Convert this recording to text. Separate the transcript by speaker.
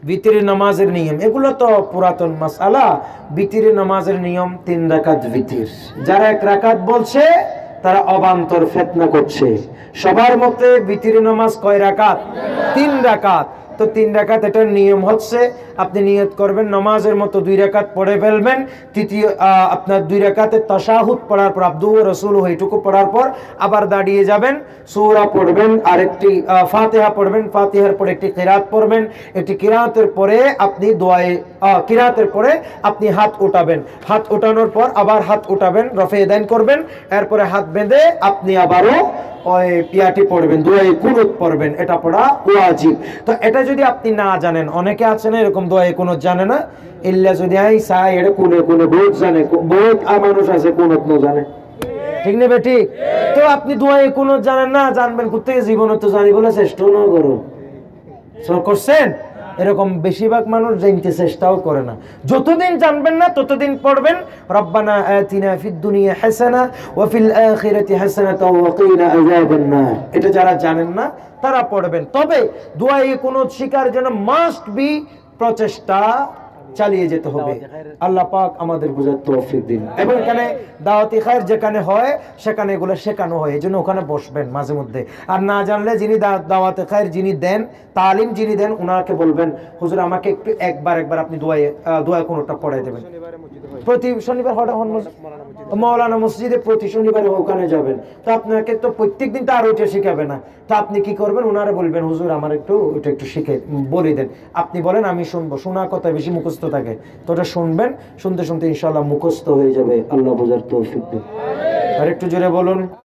Speaker 1: বিতির নামাজের নিয়ম এগুলো তো পুরাতন মাসআলা। বিতির নামাজের নিয়ম 3 রাকাত বিতির। যারা 1 রাকাত বলছে তারা অবান্তর ফিতনা করছে। সবার মতে বিতির নামাজ কয় রাকাত? 3 রাকাত। তো 3 রাকাত এটার নিয়ম হচ্ছে আপনি নিয়ত করবেন নামাজের মতো 2 রাকাত পড়ে ফেলবেন। তৃতীয় আপনার 2 রাকাতে তাশাহুদ পড়ার পর আব্দু ওয়া রাসূলুহু এইটুকু পড়ার পর আবার দাঁড়িয়ে যাবেন, সূরা পড়বেন, আরেকটি ফাতিহা পড়বেন, ফাতিহার পরে একটি কিরাত পড়বেন, একটি কিরাতের পরে আপনি দোয়ায়ে কিরাতের পরে আপনি হাত উঠাবেন, হাত উঠানোর পর আবার হাত উঠাবেন, রফে দান করবেন, এরপরে হাত বেঁধে আপনি আবারও ওই পিয়াটি পড়বেন, দোয়ায়ে কুনুত পড়বেন। এটা পড়া ওয়াজিব। তো এটা যদি আপনি না জানেন, অনেকে আছে না এরকম দোয়ায়ে কুনুত জানে না, ইল্লা যদি আই সাই এটা কোনে কোনে বহুত জানে, বহুত মানুষ আছে কুনুত না জানে, ঠিক নেবে ঠিক। তো আপনি দোয়ায়ে কুনুত জানেন না, জানবেন কোথেকে? জীবনে তো জানি বলে চেষ্টা না করো, সব করছেন এরকম বেশিরভাগ মানুষ জানতে চেষ্টাও করে না। যতদিন জানবেন না ততদিন পড়বেন রব্বানা আতিনা ফিদ দুনিয়া হাসানা ওয়া ফিল আখিরাতি হাসানাতাও ওয়া কিনা আযাবান নার। এটা যারা জানেন না তারা পড়বেন। তবে দোয়ায়ে কুনুত শিখার জন্য মাস্ট বি প্রচেষ্টা চালিয়ে যেতে হবে। আল্লাহ পাক আমাদের বুঝার তৌফিক দিন। এবং এখানে দাওয়াতি খায়ের যেখানে হয় সেখানে এগুলো শেখানো হয়, এজন্য ওখানে বসবেন মাঝে মধ্যে। আর না জানলে যিনি দাওয়াতি খায়ের যিনি দেন, তালিম যিনি দেন, ওনাকে বলবেন হুজুর আমাকে একটু একবার আপনি দোয়া কোনটা পড়াই দেবেন। প্রতি শনিবার মাওলানা মসজিদে প্রতি শনিবার ওখানে যাবেন। তো আপনাকে তো প্রত্যেকদিন তো আর ওইটা শিখাবে না। তো আপনি কি করবেন? ওনারা বলবেন হুজুর আমার ওটা একটু শিখে বলে দেন। আপনি বলেন আমি শুনবো। শোনা কথা বেশি মুখস্থ থাকে, তো ওটা শুনবেন, শুনতে শুনতে ইনশাআল্লাহ মুখস্থ হয়ে যাবে। আল্লাহ বুঝার তৌফিক দিন। আর একটু জোরে বলুন।